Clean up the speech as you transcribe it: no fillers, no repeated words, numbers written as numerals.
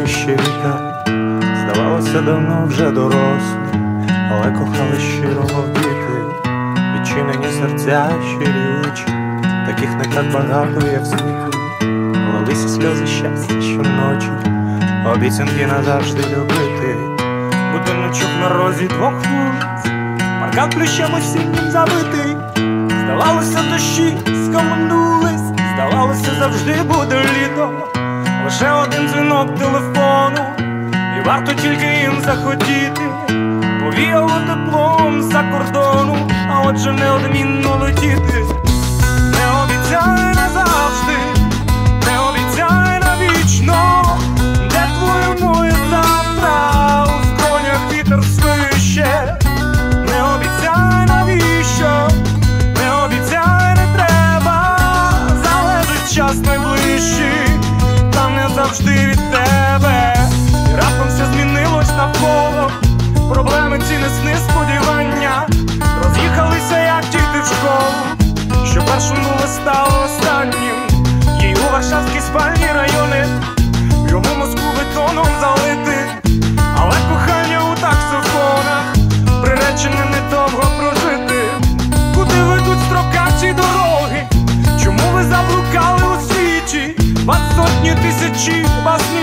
ще віка, здавалося, давно вже дорослі, але кохали щиро діти, відчинені серця, щирі очі, таких не так багато є в світі. Лилися сльози щастя щоночі, обіцянки назавжди любити. Будиночок на розі двох вулиць, паркан плющем осіннім забитий. Здавалося, дощі скомнулись, здавалося, завжди буде літо. Лише один дзвінок телефону, і варто тільки їм захотіти. Повіяло теплом з-за кордону, а отже неодмінно летіти. Не обіцяй назавжди, не обіцяй навічно, де твоє моє завтра, у скронях вітер свище. Не обіцяй навіщо, не обіцяй не треба, залежить час найближчий, та не завжди від тебе. І раптом все змінилось навколо, проблеми ці несні сподівання роз'їхалися, як діти в школу, що першим було стало останнім. Їй у варшавські спальні райони, йому Москву бетоном залити. Але кохання у таксофонах приречене недовго прожити. Куди ведуть строкаті дороги? Чому ви заблукали у світі? Вас сотні тисячі, вас ні